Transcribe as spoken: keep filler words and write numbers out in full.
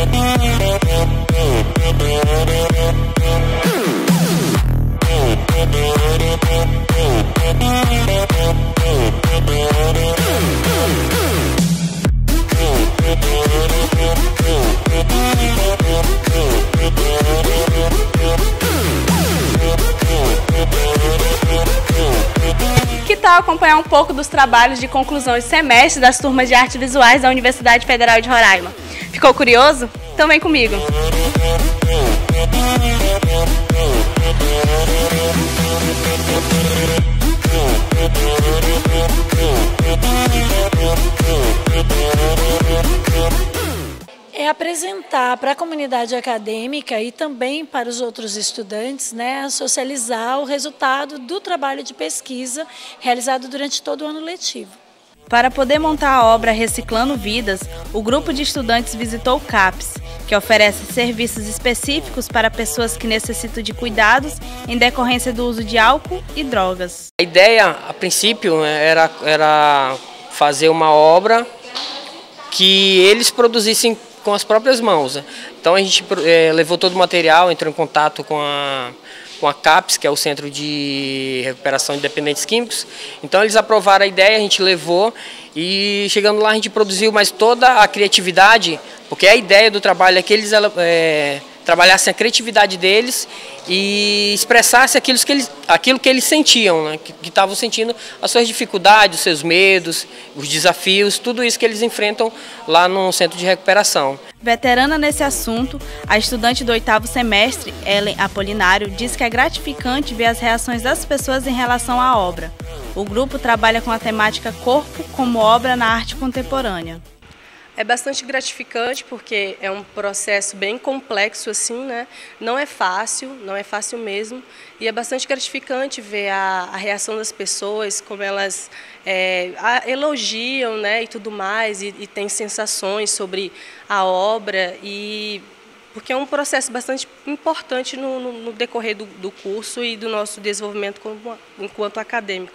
Que tal acompanhar um pouco dos trabalhos de conclusão de semestre das turmas de artes visuais da Universidade Federal de Roraima? Ficou curioso? Então vem comigo! É apresentar para a comunidade acadêmica e também para os outros estudantes, né, socializar o resultado do trabalho de pesquisa realizado durante todo o ano letivo. Para poder montar a obra Reciclando Vidas, o grupo de estudantes visitou o CAPS, que oferece serviços específicos para pessoas que necessitam de cuidados em decorrência do uso de álcool e drogas. A ideia, a princípio, era, era fazer uma obra que eles produzissem com as próprias mãos. Então a gente é, levou todo o material, entrou em contato com a, com a CAPS, que é o Centro de Recuperação de Dependentes Químicos. Então eles aprovaram a ideia, a gente levou e chegando lá a gente produziu, mas toda a criatividade, porque a ideia do trabalho é que eles é, trabalhassem a criatividade deles e expressassem aquilo que eles, aquilo que eles sentiam, né? que estavam sentindo as suas dificuldades, os seus medos, os desafios, tudo isso que eles enfrentam lá no centro de recuperação. Veterana nesse assunto, a estudante do oitavo semestre, Ellen Apolinário, diz que é gratificante ver as reações das pessoas em relação à obra. O grupo trabalha com a temática corpo como obra na arte contemporânea. É bastante gratificante porque é um processo bem complexo assim, né? Não é fácil, não é fácil mesmo. E é bastante gratificante ver a, a reação das pessoas, como elas é, a, elogiam, né, e tudo mais, e, e têm sensações sobre a obra, e porque é um processo bastante importante no, no, no decorrer do, do curso e do nosso desenvolvimento como, enquanto acadêmico.